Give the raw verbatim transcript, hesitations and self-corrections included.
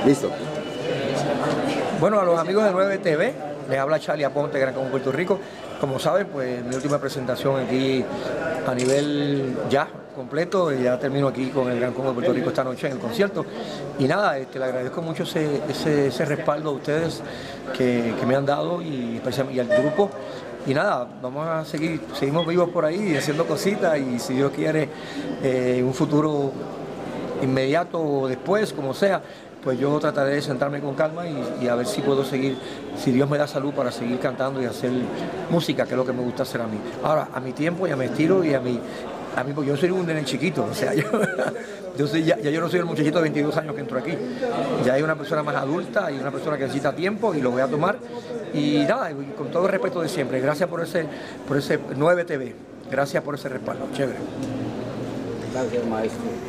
Listo. Bueno, a los amigos de nueve T V, les habla Charlie Aponte, Gran Combo Puerto Rico. Como saben, pues mi última presentación aquí a nivel ya completo, y ya termino aquí con el Gran Combo de Puerto Rico esta noche en el concierto. Y nada, este, le agradezco mucho ese, ese, ese respaldo a ustedes que, que me han dado y, y al grupo. Y nada, vamos a seguir, seguimos vivos por ahí haciendo cositas, y si Dios quiere, eh, un futuro inmediato o después, como sea, pues yo trataré de sentarme con calma y, y a ver si puedo seguir, si Dios me da salud, para seguir cantando y hacer música, que es lo que me gusta hacer a mí. Ahora, a mi tiempo y a mi estilo y a mi, a mí, porque yo soy un nene chiquito, o sea, yo, yo soy, ya, ya yo no soy el muchachito de veintidós años que entró aquí, ya hay una persona más adulta y una persona que necesita tiempo, y lo voy a tomar. Y nada, y con todo el respeto de siempre, gracias por ese, por ese nueve T V, gracias por ese respaldo, chévere. Gracias, maestro.